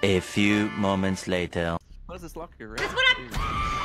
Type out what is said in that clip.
A few moments later. What is this locker, right? That's what I'm.